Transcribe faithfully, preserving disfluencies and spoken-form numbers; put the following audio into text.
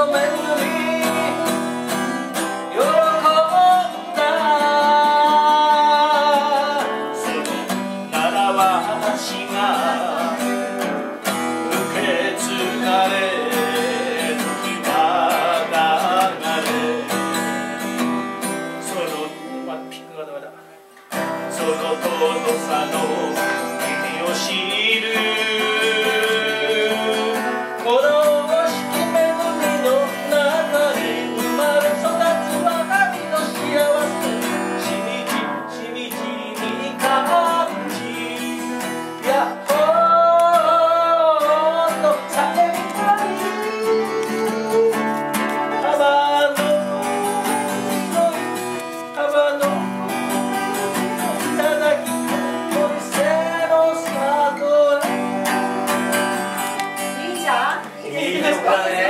その尊さの意味を知るこの四季巡りの中に生まれ育つ我が身の幸せしみじしみじに感じやっほーっと叫びたい幅の幅のいいですかね。